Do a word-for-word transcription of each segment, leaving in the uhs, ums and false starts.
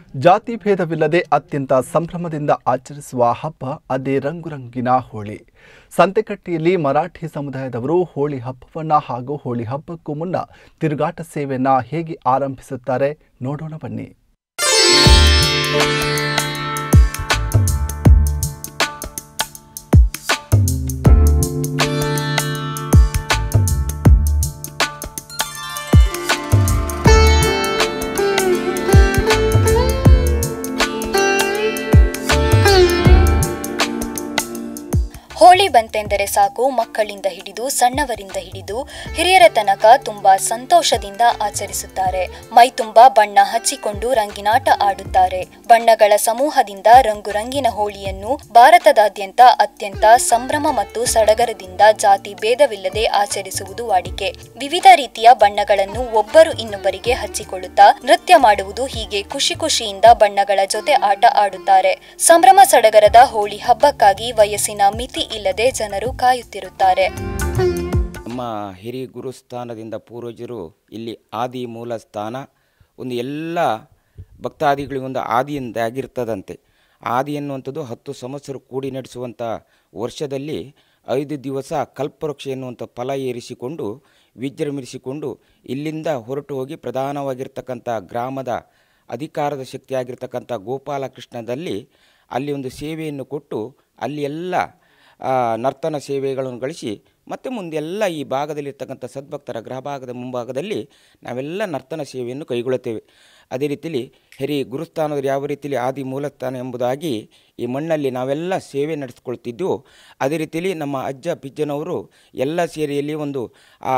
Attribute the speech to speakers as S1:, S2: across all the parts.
S1: ಜಾತಿ ಭೇದವಿಲ್ಲದೆ ಅತ್ಯಂತ ಸಂಭ್ರಮದಿಂದ ಆಚರಿಸುವ ಹಬ್ಬ ಅದೇ ರಂಗುರಂಗಿನ ಹೋಳಿ. ಸಂತೆಕಟ್ಟೆಯಲ್ಲಿ ಮರಾಠಿ ಸಮುದಾಯದವರು ಹೋಳಿ ಹಬ್ಬವನ್ನ ಹಾಗೂ ಹೋಳಿ ಹಬ್ಬಕ್ಕೂ ಮುನ್ನ ತಿರುಗಾಟ ಸೇವೆಯನ್ನ ಹೇಗೆ ಆರಂಭಿಸುತ್ತಾರೆ ನೋಡೋಣ ಬನ್ನಿ.
S2: ಹೋಳಿ ಬಂತೆಂದರೆ ಸಾಕು, ಮಕ್ಕಳಿಂದ ಹಿಡಿದು ಸಣ್ಣವರಿಂದ ಹಿಡಿದು ಹಿರಿಯರ ತನಕ ತುಂಬಾ ಸಂತೋಷದಿಂದ ಆಚರಿಸುತ್ತಾರೆ. ಮೈ ತುಂಬಾ ಬಣ್ಣ ಹಚ್ಚಿಕೊಂಡು ರಂಗಿನಾಟ ಆಡುತ್ತಾರೆ. ಬಣ್ಣಗಳ ಸಮೂಹದಿಂದ ರಂಗುರಂಗಿನ ಹೋಳಿಯನ್ನು ಭಾರತದಾದ್ಯಂತ ಅತ್ಯಂತ ಸಂಭ್ರಮ ಮತ್ತು ಸಡಗರದಿಂದ ಜಾತಿ ಭೇದವಿಲ್ಲದೆ ಆಚರಿಸುವುದು ವಾಡಿಕೆ. ವಿವಿಧ ರೀತಿಯ ಬಣ್ಣಗಳನ್ನು ಒಬ್ಬರು ಇನ್ನೊಬ್ಬರಿಗೆ ಹಚ್ಚಿಕೊಳ್ಳುತ್ತಾ ನೃತ್ಯ ಮಾಡುವುದು, ಹೀಗೆ ಖುಷಿ ಖುಷಿಯಿಂದ ಬಣ್ಣಗಳ ಜೊತೆ ಆಟ ಆಡುತ್ತಾರೆ. ಸಂಭ್ರಮ ಸಡಗರದ ಹೋಳಿ ಹಬ್ಬಕ್ಕಾಗಿ ವಯಸ್ಸಿನ ಮಿತಿ ಇಲ್ಲದೆ ಜನರು ಕಾಯುತ್ತಿರುತ್ತಾರೆ.
S3: ನಮ್ಮ ಹಿರಿಯ ಗುರುಸ್ಥಾನದಿಂದ ಪೂರ್ವಜರು ಇಲ್ಲಿ ಆದಿ ಮೂಲ ಸ್ಥಾನ ಒಂದು ಎಲ್ಲ ಭಕ್ತಾದಿಗಳಿಗೊಂದು ಆದಿಯಿಂದಾಗಿರ್ತದಂತೆ. ಆದಿ ಎನ್ನುವಂಥದ್ದು ಹತ್ತು ಸಂವತ್ಸರ ಕೂಡಿ ನಡೆಸುವಂಥ ವರ್ಷದಲ್ಲಿ ಐದು ದಿವಸ ಕಲ್ಪವೃಕ್ಷ ಎನ್ನುವಂಥ ಫಲ ಏರಿಸಿಕೊಂಡು ವಿಜೃಂಭಿಸಿಕೊಂಡು ಇಲ್ಲಿಂದ ಹೊರಟು ಹೋಗಿ ಪ್ರಧಾನವಾಗಿರ್ತಕ್ಕಂಥ ಗ್ರಾಮದ ಅಧಿಕಾರದ ಶಕ್ತಿಯಾಗಿರ್ತಕ್ಕಂಥ ಗೋಪಾಲಕೃಷ್ಣದಲ್ಲಿ ಅಲ್ಲಿ ಒಂದು ಸೇವೆಯನ್ನು ಕೊಟ್ಟು ಅಲ್ಲಿ ಎಲ್ಲ ನರ್ತನ ಸೇವೆಗಳನ್ನು ಗಳಿಸಿ ಮತ್ತು ಮುಂದೆಲ್ಲ ಈ ಭಾಗದಲ್ಲಿರ್ತಕ್ಕಂಥ ಸದ್ಭಕ್ತರ ಗೃಹಭಾಗದ ಮುಂಭಾಗದಲ್ಲಿ ನಾವೆಲ್ಲ ನರ್ತನ ಸೇವೆಯನ್ನು ಕೈಗೊಳ್ಳುತ್ತೇವೆ. ಅದೇ ರೀತಿಯಲ್ಲಿ ಹಿರಿಯ ಗುರುಸ್ಥಾನದಲ್ಲಿ ಯಾವ ರೀತಿಯಲ್ಲಿ ಆದಿ ಮೂಲಸ್ಥಾನ ಎಂಬುದಾಗಿ ಈ ಮಣ್ಣಲ್ಲಿ ನಾವೆಲ್ಲ ಸೇವೆ ನಡೆಸ್ಕೊಳ್ತಿದ್ದೆವು, ಅದೇ ರೀತಿಯಲ್ಲಿ ನಮ್ಮ ಅಜ್ಜ ಪಿಜ್ಜನವರು ಎಲ್ಲ ಸೇರಿಯಲ್ಲಿ ಒಂದು ಆ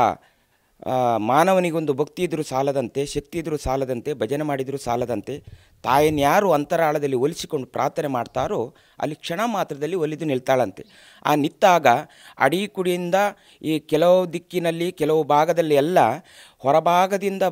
S3: ಮಾನವನಿಗೊಂದು ಭಕ್ತಿ ಇದ್ದರೂ ಸಾಲದಂತೆ, ಶಕ್ತಿ ಇದ್ದರೂ ಸಾಲದಂತೆ, ಭಜನೆ ಮಾಡಿದರೂ ಸಾಲದಂತೆ, ತಾಯಿನ್ಯಾರು ಅಂತರಾಳದಲ್ಲಿ ಒಲಿಸಿಕೊಂಡು ಪ್ರಾರ್ಥನೆ ಮಾಡ್ತಾರೋ ಅಲ್ಲಿ ಕ್ಷಣ ಮಾತ್ರದಲ್ಲಿ ಒಲಿದು ನಿಲ್ತಾಳಂತೆ. ಆ ನಿಂತಾಗ ಅಡಿ ಕುಡಿಯಿಂದ ಈ ಕೆಲವು ದಿಕ್ಕಿನಲ್ಲಿ ಕೆಲವು ಭಾಗದಲ್ಲಿ ಎಲ್ಲ ಹೊರಭಾಗದಿಂದ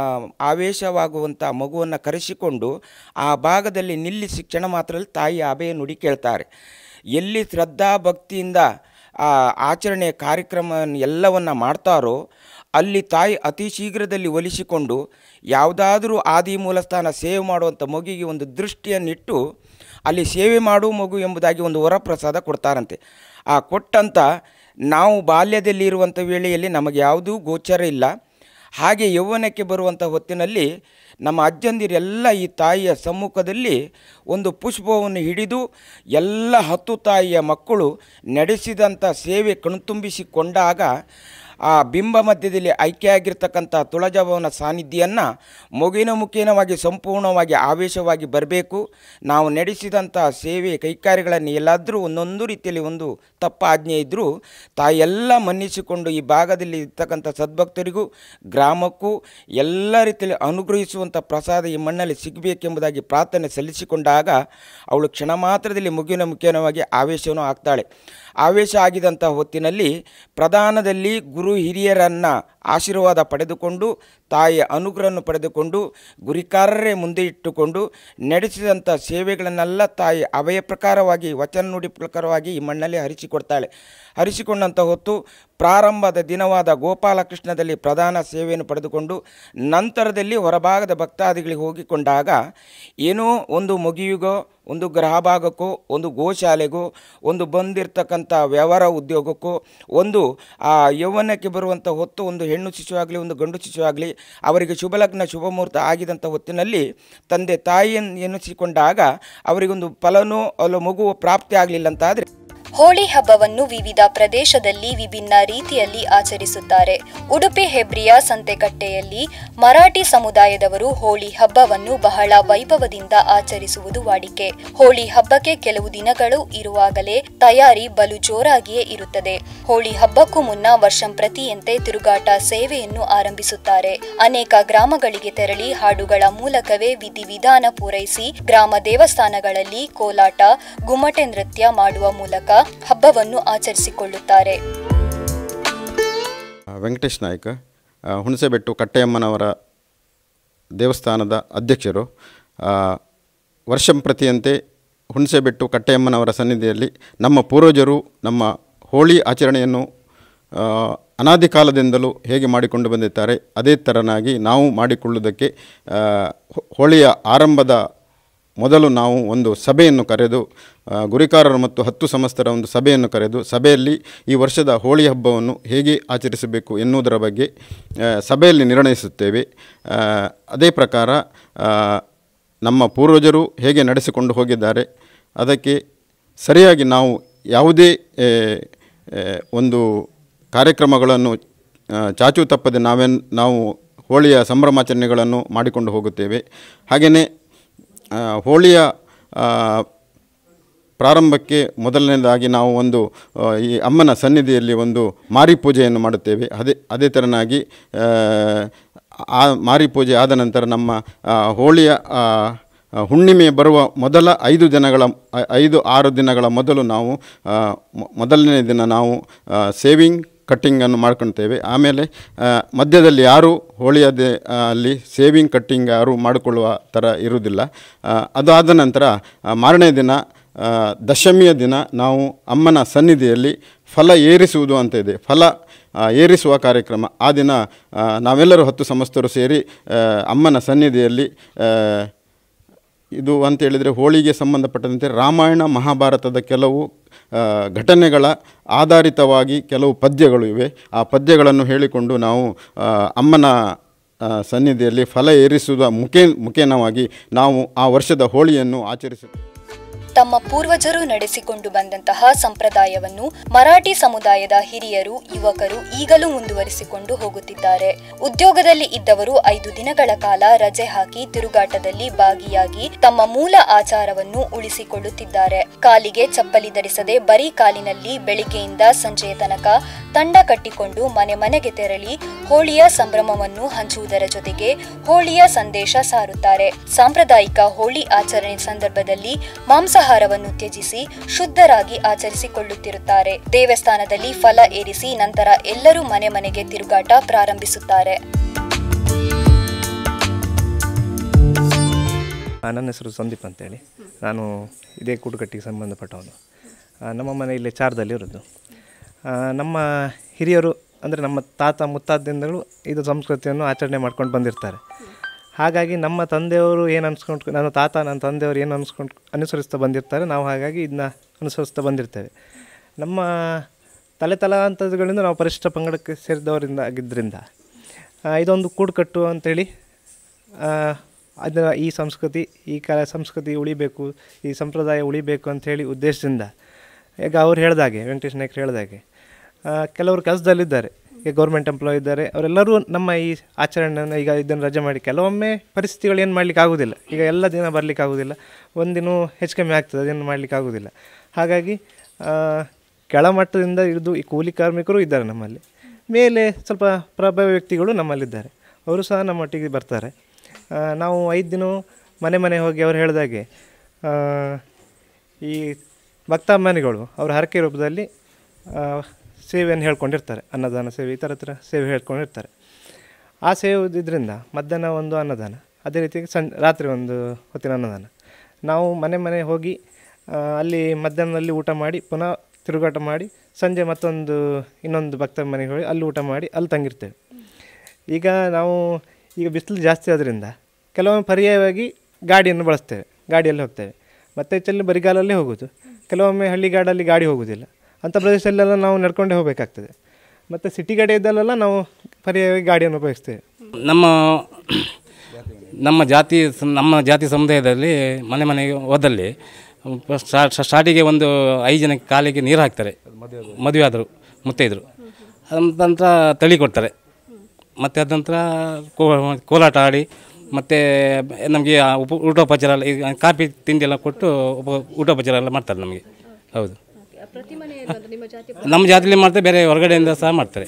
S3: ಆವೇಶವಾಗುವಂಥ ಮಗುವನ್ನು ಕರೆಸಿಕೊಂಡು ಆ ಭಾಗದಲ್ಲಿ ನಿಲ್ಲಿಸಿ ಕ್ಷಣ ಮಾತ್ರದಲ್ಲಿ ತಾಯಿ ಅಭಯ ನುಡಿ ಕೇಳ್ತಾರೆ. ಎಲ್ಲಿ ಶ್ರದ್ಧಾ ಭಕ್ತಿಯಿಂದ ಆ ಆಚರಣೆ ಕಾರ್ಯಕ್ರಮ ಎಲ್ಲವನ್ನು ಮಾಡ್ತಾರೋ ಅಲ್ಲಿ ತಾಯಿ ಅತಿ ಶೀಘ್ರದಲ್ಲಿ ಒಲಿಸಿಕೊಂಡು ಯಾವುದಾದ್ರೂ ಆದಿ ಮೂಲಸ್ಥಾನ ಸೇವೆ ಮಾಡುವಂಥ ಮಗುವಿಗೆ ಒಂದು ದೃಷ್ಟಿಯನ್ನಿಟ್ಟು ಅಲ್ಲಿ ಸೇವೆ ಮಾಡುವ ಮಗು ಎಂಬುದಾಗಿ ಒಂದು ವರಪ್ರಸಾದ ಕೊಡ್ತಾರಂತೆ. ಆ ಕೊಟ್ಟಂಥ ನಾವು ಬಾಲ್ಯದಲ್ಲಿರುವಂಥ ವೇಳೆಯಲ್ಲಿ ನಮಗೆ ಯಾವುದೂ ಗೋಚರ ಇಲ್ಲ. ಹಾಗೆ ಯೌವನಕ್ಕೆ ಬರುವಂಥ ಹೊತ್ತಿನಲ್ಲಿ ನಮ್ಮ ಅಜ್ಜಂದಿರೆಲ್ಲ ಈ ತಾಯಿಯ ಸಮ್ಮುಖದಲ್ಲಿ ಒಂದು ಪುಷ್ಪವನ್ನು ಹಿಡಿದು ಎಲ್ಲ ಹತ್ತು ತಾಯಿಯ ಮಕ್ಕಳು ನಡೆಸಿದಂಥ ಸೇವೆ ಕಣ್ತುಂಬಿಸಿಕೊಂಡಾಗ ಆ ಬಿಂಬ ಮಧ್ಯದಲ್ಲಿ ಆಯ್ಕೆಯಾಗಿರ್ತಕ್ಕಂಥ ತುಳಜಾಭವನ ಸಾನ್ನಿಧ್ಯವನ್ನು ಮಗುವಿನ ಮುಖೇನವಾಗಿ ಸಂಪೂರ್ಣವಾಗಿ ಆವೇಶವಾಗಿ ಬರಬೇಕು. ನಾವು ನಡೆಸಿದಂಥ ಸೇವೆ ಕೈಕಾರ್ಯಗಳನ್ನು ಎಲ್ಲಾದರೂ ಒಂದೊಂದು ರೀತಿಯಲ್ಲಿ ಒಂದು ತಪ್ಪ ಆಜ್ಞೆ ಇದ್ದರೂ ತಾಯೆಲ್ಲ ಮನ್ನಿಸಿಕೊಂಡು ಈ ಭಾಗದಲ್ಲಿ ಇರ್ತಕ್ಕಂಥ ಸದ್ಭಕ್ತರಿಗೂ ಗ್ರಾಮಕ್ಕೂ ಎಲ್ಲ ರೀತಿಯಲ್ಲಿ ಅನುಗ್ರಹಿಸುವಂಥ ಪ್ರಸಾದ ಈ ಮಣ್ಣಲ್ಲಿ ಸಿಗಬೇಕೆಂಬುದಾಗಿ ಪ್ರಾರ್ಥನೆ ಸಲ್ಲಿಸಿಕೊಂಡಾಗ ಅವಳು ಕ್ಷಣ ಮಾತ್ರದಲ್ಲಿ ಮಗುವಿನ ಮುಖೇನವಾಗಿ ಆವೇಶವನ್ನು ಆಗ್ತಾಳೆ. ಆವೇಶ ಆಗಿದಂಥ ಹೊತ್ತಿನಲ್ಲಿ ಪ್ರಧಾನದಲ್ಲಿ ಗುರು ಹಿರಿಯರನ್ನು ಆಶೀರ್ವಾದ ಪಡೆದುಕೊಂಡು ತಾಯಿಯ ಅನುಗ್ರಹವನ್ನು ಪಡೆದುಕೊಂಡು ಗುರಿಕಾರರೇ ಮುಂದೆ ಇಟ್ಟುಕೊಂಡು ನಡೆಸಿದಂಥ ಸೇವೆಗಳನ್ನೆಲ್ಲ ತಾಯಿ ಅಭಯ ಪ್ರಕಾರವಾಗಿ ವಚನ ನುಡಿ ಪ್ರಕಾರವಾಗಿ ಈ ಮಣ್ಣಲ್ಲಿ ಹರಿಸಿಕೊಡ್ತಾಳೆ. ಹರಿಸಿಕೊಂಡಂಥ ಹೊತ್ತು ಪ್ರಾರಂಭದ ದಿನವಾದ ಗೋಪಾಲಕೃಷ್ಣದಲ್ಲಿ ಪ್ರಧಾನ ಸೇವೆಯನ್ನು ಪಡೆದುಕೊಂಡು ನಂತರದಲ್ಲಿ ಹೊರಭಾಗದ ಭಕ್ತಾದಿಗಳಿಗೆ ಹೋಗಿಕೊಂಡಾಗ ಏನೋ ಒಂದು ಮಗುವಿಗೋ ಒಂದು ಗೃಹಭಾಗಕ್ಕೋ ಒಂದು ಗೋಶಾಲೆಗೋ ಒಂದು ಬಂದಿರತಕ್ಕಂಥ ವ್ಯವಹಾರ ಉದ್ಯೋಗಕ್ಕೋ ಒಂದು ಆ ಯೌವನಕ್ಕೆ ಬರುವಂಥ ಹೊತ್ತು ಒಂದು ಹೆಣ್ಣು ಶಿಶುವಾಗಲಿ ಒಂದು ಗಂಡು ಶಿಶುವಾಗಲಿ ಅವರಿಗೆ ಶುಭಲಗ್ನ ಶುಭ ಮುಹೂರ್ತ ಆಗಿದಂಥ ಹೊತ್ತಿನಲ್ಲಿ ತಂದೆ ತಾಯಿಯನ್ನು ಎನಿಸಿಕೊಂಡಾಗ ಅವರಿಗೊಂದು ಫಲನೋ ಅಲ್ಲ ಮಗುವು ಪ್ರಾಪ್ತಿ ಆಗಲಿಲ್ಲ ಅಂತಾದರೆ
S2: ಹೋಳಿ ಹಬ್ಬವನ್ನು ವಿವಿಧ ಪ್ರದೇಶದಲ್ಲಿ ವಿಭಿನ್ನ ರೀತಿಯಲ್ಲಿ ಆಚರಿಸುತ್ತಾರೆ. ಉಡುಪಿ ಹೆಬ್ರಿಯ ಸಂತೆಕಟ್ಟೆಯಲ್ಲಿ ಮರಾಠಿ ಸಮುದಾಯದವರು ಹೋಳಿ ಹಬ್ಬವನ್ನು ಬಹಳ ವೈಭವದಿಂದ ಆಚರಿಸುವುದು ವಾಡಿಕೆ. ಹೋಳಿ ಹಬ್ಬಕ್ಕೆ ಕೆಲವು ದಿನಗಳು ಇರುವಾಗಲೇ ತಯಾರಿ ಬಲು ಜೋರಾಗಿಯೇ ಇರುತ್ತದೆ. ಹೋಳಿ ಹಬ್ಬಕ್ಕೂ ಮುನ್ನ ವರ್ಷಂಪ್ರತಿಯಂತೆ ತಿರುಗಾಟ ಸೇವೆಯನ್ನು ಆರಂಭಿಸುತ್ತಾರೆ. ಅನೇಕ ಗ್ರಾಮಗಳಿಗೆ ತೆರಳಿ ಹಾಡುಗಳ ಮೂಲಕವೇ ವಿಧಿವಿಧಾನ ಪೂರೈಸಿ ಗ್ರಾಮ ದೇವಸ್ಥಾನಗಳಲ್ಲಿ ಕೋಲಾಟ, ಗುಮ್ಮಟೆ ನೃತ್ಯ ಮಾಡುವ ಮೂಲಕ ಹಬ್ಬವನ್ನು ಆಚರಿಸಿಕೊಳ್ಳುತ್ತಾರೆ.
S4: ವೆಂಕಟೇಶ್ ನಾಯ್ಕ, ಹುಣಸೆಬೆಟ್ಟು ಕಟ್ಟೆಯಮ್ಮನವರ ದೇವಸ್ಥಾನದ ಅಧ್ಯಕ್ಷರು. ವರ್ಷಂಪ್ರತಿಯಂತೆ ಹುಣಸೆಬೆಟ್ಟು ಕಟ್ಟೆಯಮ್ಮನವರ ಸನ್ನಿಧಿಯಲ್ಲಿ ನಮ್ಮ ಪೂರ್ವಜರು ನಮ್ಮ ಹೋಳಿ ಆಚರಣೆಯನ್ನು ಅನಾದಿ ಕಾಲದಿಂದಲೂ ಹೇಗೆ ಮಾಡಿಕೊಂಡು ಬಂದಿದ್ದಾರೆ ಅದೇ ಥರನಾಗಿ ನಾವು ಮಾಡಿಕೊಳ್ಳುವುದಕ್ಕೆ ಹೋಳಿಯ ಆರಂಭದ ಮೊದಲು ನಾವು ಒಂದು ಸಭೆಯನ್ನು ಕರೆದು ಗುರಿಕಾರರು ಮತ್ತು ಹತ್ತು ಸಮಸ್ತರ ಒಂದು ಸಭೆಯನ್ನು ಕರೆದು ಸಭೆಯಲ್ಲಿ ಈ ವರ್ಷದ ಹೋಳಿ ಹಬ್ಬವನ್ನು ಹೇಗೆ ಆಚರಿಸಬೇಕು ಎನ್ನುವುದರ ಬಗ್ಗೆ ಸಭೆಯಲ್ಲಿ ನಿರ್ಣಯಿಸುತ್ತೇವೆ. ಅದೇ ಪ್ರಕಾರ ನಮ್ಮ ಪೂರ್ವಜರು ಹೇಗೆ ನಡೆಸಿಕೊಂಡು ಹೋಗಿದ್ದಾರೆ ಅದಕ್ಕೆ ಸರಿಯಾಗಿ ನಾವು ಯಾವುದೇ ಒಂದು ಕಾರ್ಯಕ್ರಮಗಳನ್ನು ಚಾಚು ತಪ್ಪದೆ ನಾವೇನು ನಾವು ಹೋಳಿಯ ಸಂಭ್ರಮಾಚರಣೆಗಳನ್ನು ಮಾಡಿಕೊಂಡು ಹೋಗುತ್ತೇವೆ. ಹಾಗೆಯೇ ಹೋಳಿಯ ಪ್ರಾರಂಭಕ್ಕೆ ಮೊದಲನೇದಾಗಿ ನಾವು ಒಂದು ಈ ಅಮ್ಮನ ಸನ್ನಿಧಿಯಲ್ಲಿ ಒಂದು ಮಾರಿ ಪೂಜೆಯನ್ನು ಮಾಡುತ್ತೇವೆ. ಅದೇ ಅದೇ ಥರನಾಗಿ ಆ ಮಾರಿ ಪೂಜೆ ಆದ ನಂತರ ನಮ್ಮ ಹೋಳಿಯ ಹುಣ್ಣಿಮೆ ಬರುವ ಮೊದಲ ಐದು ದಿನಗಳ ಐದು ಆರು ದಿನಗಳ ಮೊದಲು ನಾವು ಮೊದಲನೇ ದಿನ ನಾವು ಸೇವಿಂಗ್ ಕಟ್ಟಿಂಗನ್ನು ಮಾಡ್ಕೊಳ್ತೇವೆ. ಆಮೇಲೆ ಮಧ್ಯದಲ್ಲಿ ಯಾರೂ ಹೋಳಿಯದೇ ಅಲ್ಲಿ ಸೇವಿಂಗ್ ಕಟ್ಟಿಂಗ್ ಯಾರೂ ಮಾಡಿಕೊಳ್ಳುವ ಥರ ಇರುವುದಿಲ್ಲ. ಅದಾದ ನಂತರ ಮಾರನೇ ದಿನ ದಶಮಿಯ ದಿನ ನಾವು ಅಮ್ಮನ ಸನ್ನಿಧಿಯಲ್ಲಿ ಫಲ ಏರಿಸುವುದು ಅಂತ ಇದೆ. ಫಲ ಏರಿಸುವ ಕಾರ್ಯಕ್ರಮ ಆ ದಿನ ನಾವೆಲ್ಲರೂ ಹತ್ತು ಸಮಸ್ತರು ಸೇರಿ ಅಮ್ಮನ ಸನ್ನಿಧಿಯಲ್ಲಿ ಇದು ಅಂತೇಳಿದರೆ ಹೋಳಿಗೆ ಸಂಬಂಧಪಟ್ಟಂತೆ ರಾಮಾಯಣ ಮಹಾಭಾರತದ ಕೆಲವು ಘಟನೆಗಳ ಆಧಾರಿತವಾಗಿ ಕೆಲವು ಪದ್ಯಗಳು ಇವೆ. ಆ ಪದ್ಯಗಳನ್ನು ಹೇಳಿಕೊಂಡು ನಾವು ಅಮ್ಮನ ಸನ್ನಿಧಿಯಲ್ಲಿ ಫಲ ಏರಿಸುವ ಮುಖೇ ಮುಖೇನವಾಗಿ ನಾವು ಆ ವರ್ಷದ ಹೋಳಿಯನ್ನು ಆಚರಿಸುತ್ತೇವೆ.
S2: ತಮ್ಮ ಪೂರ್ವಜರು ನಡೆಸಿಕೊಂಡು ಬಂದಂತಹ ಸಂಪ್ರದಾಯವನ್ನು ಮರಾಠಿ ಸಮುದಾಯದ ಹಿರಿಯರು ಯುವಕರು ಈಗಲೂ ಮುಂದುವರಿಸಿಕೊಂಡು ಹೋಗುತ್ತಿದ್ದಾರೆ. ಉದ್ಯೋಗದಲ್ಲಿ ಇದ್ದವರು ಐದು ದಿನಗಳ ಕಾಲ ರಜೆ ಹಾಕಿ ತಿರುಗಾಟದಲ್ಲಿ ಭಾಗಿಯಾಗಿ ತಮ್ಮ ಮೂಲ ಆಚಾರವನ್ನು ಉಳಿಸಿಕೊಳ್ಳುತ್ತಿದ್ದಾರೆ. ಕಾಲಿಗೆ ಚಪ್ಪಲಿ ಧರಿಸದೆ ಬರೀ ಕಾಲಿನಲ್ಲಿ ಬೆಳಿಗ್ಗೆಯಿಂದ ಸಂಜೆಯ ತನಕ ತಂಡ ಕಟ್ಟಿಕೊಂಡು ಮನೆ ಮನೆಗೆ ತೆರಳಿ ಹೋಳಿಯ ಸಂಭ್ರಮವನ್ನು ಹಂಚುವುದರ ಜೊತೆಗೆ ಹೋಳಿಯ ಸಂದೇಶ ಸಾರುತ್ತಾರೆ. ಸಾಂಪ್ರದಾಯಿಕ ಹೋಳಿ ಆಚರಣೆ ಸಂದರ್ಭದಲ್ಲಿ ಮಾಂಸಾಹಾರವನ್ನು ತ್ಯಜಿಸಿ ಶುದ್ಧರಾಗಿ ಆಚರಿಸಿಕೊಳ್ಳುತ್ತಿರುತ್ತಾರೆ. ದೇವಸ್ಥಾನದಲ್ಲಿ ಫಲ ಏರಿಸಿ ನಂತರ ಎಲ್ಲರೂ ಮನೆ ಮನೆಗೆ ತಿರುಗಾಟ ಪ್ರಾರಂಭಿಸುತ್ತಾರೆ.
S5: ನನ್ನ ಹೆಸರು ಸಂದೀಪ್ ಅಂತೇಳಿ, ನಾನು ಇದೇ ಕೂಡುಕಟ್ಟಿಗೆ ಸಂಬಂಧಪಟ್ಟವನು. ನಮ್ಮ ಮನೆ ಇಲ್ಲಿ ಚಾರದಲ್ಲಿ ಇರೋದು. ನಮ್ಮ ಹಿರಿಯರು ಅಂದರೆ ನಮ್ಮ ತಾತ ಮುತ್ತಾದಿಂದಲೂ ಇದು ಸಂಸ್ಕೃತಿಯನ್ನು ಆಚರಣೆ ಮಾಡ್ಕೊಂಡು ಬಂದಿರ್ತಾರೆ. ಹಾಗಾಗಿ ನಮ್ಮ ತಂದೆಯವರು ಏನು ಅನ್ಸ್ಕೊಂಡು ನನ್ನ ತಾತ ನನ್ನ ತಂದೆಯವರು ಏನು ಅನ್ಸ್ಕೊಂಡು ಅನುಸರಿಸ್ತಾ ಬಂದಿರ್ತಾರೆ, ನಾವು ಹಾಗಾಗಿ ಇದನ್ನ ಅನುಸರಿಸ್ತಾ ಬಂದಿರ್ತೇವೆ. ನಮ್ಮ ತಲೆ ತಲಾಂತರಗಳಿಂದ ನಾವು ಪರಿಶಿಷ್ಟ ಪಂಗಡಕ್ಕೆ ಸೇರಿದವರಿಂದ ಆಗಿದ್ದರಿಂದ ಇದೊಂದು ಕೂಡುಕಟ್ಟು ಅಂಥೇಳಿ ಅದರ ಈ ಸಂಸ್ಕೃತಿ ಈ ಕ ಸಂಸ್ಕೃತಿ ಉಳಿಬೇಕು, ಈ ಸಂಪ್ರದಾಯ ಉಳಿಬೇಕು ಅಂಥೇಳಿ ಉದ್ದೇಶದಿಂದ ಈಗ ಅವ್ರು ಹೇಳ್ದಾಗೆ ವೆಂಕಟೇಶ್ ನಾಯ್ಕರು ಹೇಳ್ದಾಗೆ ಕೆಲವರು ಕೆಲಸದಲ್ಲಿದ್ದಾರೆ, ಈಗ ಗೌರ್ಮೆಂಟ್ ಎಂಪ್ಲಾಯ್ ಇದ್ದಾರೆ. ಅವರೆಲ್ಲರೂ ನಮ್ಮ ಈ ಆಚರಣೆಯನ್ನು ಈಗ ಇದನ್ನು ರಜೆ ಮಾಡಿ ಕೆಲವೊಮ್ಮೆ ಪರಿಸ್ಥಿತಿಗಳು ಏನು ಮಾಡಲಿಕ್ಕೆ ಆಗೋದಿಲ್ಲ. ಈಗ ಎಲ್ಲ ದಿನ ಬರಲಿಕ್ಕೆ ಆಗೋದಿಲ್ಲ, ಒಂದಿನ ಹೆಚ್ಚು ಕಮ್ಮಿ ಆಗ್ತದೆ, ಅದೇನು ಮಾಡಲಿಕ್ಕೆ ಆಗೋದಿಲ್ಲ. ಹಾಗಾಗಿ ಕೆಳಮಟ್ಟದಿಂದ ಹಿಡಿದು ಈ ಕೂಲಿ ಕಾರ್ಮಿಕರು ಇದ್ದಾರೆ ನಮ್ಮಲ್ಲಿ, ಮೇಲೆ ಸ್ವಲ್ಪ ಪ್ರಭಾವಿ ವ್ಯಕ್ತಿಗಳು ನಮ್ಮಲ್ಲಿದ್ದಾರೆ, ಅವರು ಸಹ ನಮ್ಮೊಟ್ಟಿಗೆ ಬರ್ತಾರೆ. ನಾವು ಐದು ದಿನ ಮನೆ ಮನೆ ಹೋಗಿ ಅವ್ರು ಹೇಳಿದಾಗೆ ಈ ಭಕ್ತಾಭಿಮಾನಿಗಳು ಅವ್ರ ಹರಕೆ ರೂಪದಲ್ಲಿ ಸೇವೆಯನ್ನು ಹೇಳ್ಕೊಂಡಿರ್ತಾರೆ, ಅನ್ನದಾನ ಸೇವೆ ಈ ಥರ ಥರ ಸೇವೆ ಹೇಳ್ಕೊಂಡಿರ್ತಾರೆ. ಆ ಸೇವೆ ಇದರಿಂದ ಮಧ್ಯಾಹ್ನ ಒಂದು ಅನ್ನದಾನ, ಅದೇ ರೀತಿಯಾಗಿ ಸಂಜೆ ರಾತ್ರಿ ಒಂದು ಹೊತ್ತಿನ ಅನ್ನದಾನ. ನಾವು ಮನೆ ಮನೆ ಹೋಗಿ ಅಲ್ಲಿ ಮಧ್ಯಾಹ್ನದಲ್ಲಿ ಊಟ ಮಾಡಿ ಪುನಃ ತಿರುಗಾಟ ಮಾಡಿ ಸಂಜೆ ಮತ್ತೊಂದು ಇನ್ನೊಂದು ಭಕ್ತ ಮನೆಗೆ ಹೋಗಿ ಅಲ್ಲಿ ಊಟ ಮಾಡಿ ಅಲ್ಲಿ ತಂಗಿರ್ತೇವೆ. ಈಗ ನಾವು ಈಗ ಬಿಸಿಲು ಜಾಸ್ತಿ ಆದ್ರಿಂದ ಕೆಲವೊಮ್ಮೆ ಪರ್ಯಾಯವಾಗಿ ಗಾಡಿಯನ್ನು ಬಳಸ್ತೇವೆ, ಗಾಡಿಯಲ್ಲಿ ಹೋಗ್ತೇವೆ. ಮತ್ತು ಹೆಚ್ಚಲ್ಲಿ ಬರಿಗಾಲಲ್ಲೇ ಹೋಗೋದು, ಕೆಲವೊಮ್ಮೆ ಹಳ್ಳಿಗಾಡಲ್ಲಿ ಗಾಡಿ ಹೋಗೋದಿಲ್ಲ, ಅಂಥ ಪ್ರದೇಶದಲ್ಲೆಲ್ಲ ನಾವು ನಡ್ಕೊಂಡೇ ಹೋಗಬೇಕಾಗ್ತದೆ. ಮತ್ತು ಸಿಟಿ ಕಡೆ ಇದ್ದಲ್ಲೆಲ್ಲ ನಾವು ಪರ್ಯಾಯವಾಗಿ ಗಾಡಿಯನ್ನು ಉಪಯೋಗಿಸ್ತೇವೆ.
S6: ನಮ್ಮ ನಮ್ಮ ಜಾತಿ ನಮ್ಮ ಜಾತಿ ಸಮುದಾಯದಲ್ಲಿ ಮನೆ ಮನೆಗೆ ಹೋದಲ್ಲಿ ಸ್ಟಾರ್ಟಿಗೆ ಒಂದು ಐದು ಜನಕ್ಕೆ ಕಾಲಿಗೆ ನೀರು ಹಾಕ್ತಾರೆ, ಮದುವೆ ಆದರು ಮುತ್ತೈದರು. ಅದ ನಂತರ ತಳಿ ಕೊಡ್ತಾರೆ, ಮತ್ತು ಅದ ನಂತರ ಕೋಲಾಟ ಆಡಿ ಮತ್ತು ನಮಗೆ ಉಪ ಊಟೋಪಚಾರ ಎಲ್ಲ ಈಗ ಕಾಫಿ ತಿಂಡಿ ಎಲ್ಲ ಕೊಟ್ಟು ಉಪ ಊಟೋಪಚಾರ ಎಲ್ಲ ಮಾಡ್ತಾರೆ ನಮಗೆ. ಹೌದು, ನಮ್ಮ ಜಾತಿಯಲ್ಲಿ ಮಾಡ್ತಾರೆ, ಬೇರೆ ಹೊರಗಡೆಯಿಂದ ಸಹ ಮಾಡ್ತಾರೆ.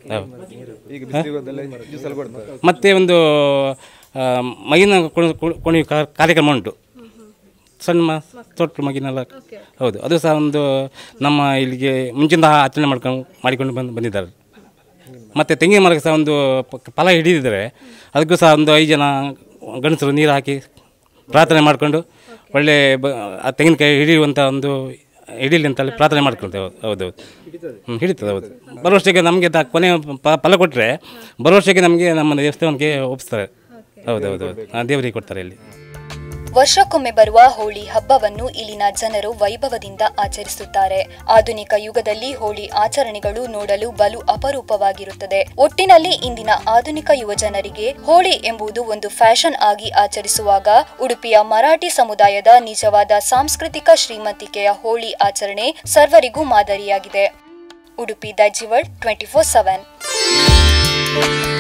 S6: ಮತ್ತು ಒಂದು ಮಗಿನ ಕುಣಿಯೋ ಕಾರ್ಯಕ್ರಮ ಉಂಟು, ಸಣ್ಣ ತೊಟ್ಟು ಮಗಿನೆಲ್ಲ. ಹೌದು, ಅದು ಸಹ ಒಂದು ನಮ್ಮ ಇಲ್ಲಿಗೆ ಮುಂಚಿನ ಆಚರಣೆ ಮಾಡ್ಕೊಂಡು ಮಾಡಿಕೊಂಡು ಬಂದು ಬಂದಿದ್ದಾರೆ. ಮತ್ತು ತೆಂಗಿನ ಮರಕ್ಕೆ ಸಹ ಒಂದು ಫಲ ಹಿಡಿದಿದ್ದಾರೆ, ಅದಕ್ಕೂ ಸಹ ಒಂದು ಐದು ಜನ ಗಂಡಸರು ನೀರು ಹಾಕಿ ಪ್ರಾರ್ಥನೆ ಮಾಡಿಕೊಂಡು ಒಳ್ಳೆ ಬ ಆ ತೆಂಗಿನಕಾಯಿ ಹಿಡಿಯುವಂಥ ಒಂದು ಹಿಡೀಲಿ ಅಂತಲ್ಲಿ ಪ್ರಾರ್ಥನೆ ಮಾಡ್ಕೊಳ್ತೇವೆ. ಹೌದು ಹೌದು ಹ್ಞೂ ಹಿಡಿತದೆ. ಹೌದು, ಬರೋ ವರ್ಷಕ್ಕೆ ನಮಗೆ ದ ಕೊನೆ ಫಲ ಕೊಟ್ಟರೆ ಬರೋ ವರ್ಷಕ್ಕೆ ನಮಗೆ ನಮ್ಮ ದೇವಸ್ಥಾನಕ್ಕೆ ಒಪ್ಪಿಸ್ತಾರೆ. ಹೌದು ಹೌದು ಹೌದು ದೇವರಿಗೆ ಕೊಡ್ತಾರೆ ಇಲ್ಲಿ.
S2: ವರ್ಷಕ್ಕೊಮ್ಮೆ ಬರುವ ಹೋಳಿ ಹಬ್ಬವನ್ನು ಇಲ್ಲಿನ ಜನರು ವೈಭವದಿಂದ ಆಚರಿಸುತ್ತಾರೆ. ಆಧುನಿಕ ಯುಗದಲ್ಲಿ ಹೋಳಿ ಆಚರಣೆಗಳು ನೋಡಲು ಬಲು ಅಪರೂಪವಾಗಿರುತ್ತದೆ. ಒಟ್ಟಿನಲ್ಲಿ ಇಂದಿನ ಆಧುನಿಕ ಯುವಜನರಿಗೆ ಹೋಳಿ ಎಂಬುದು ಒಂದು ಫ್ಯಾಷನ್ ಆಗಿ ಆಚರಿಸುವಾಗ ಉಡುಪಿಯ ಮರಾಠಿ ಸಮುದಾಯದ ನಿಜವಾದ ಸಾಂಸ್ಕೃತಿಕ ಶ್ರೀಮಂತಿಕೆಯ ಹೋಳಿ ಆಚರಣೆ ಸರ್ವರಿಗೂ ಮಾದರಿಯಾಗಿದೆ. Udupi Daijiworld twenty four seven.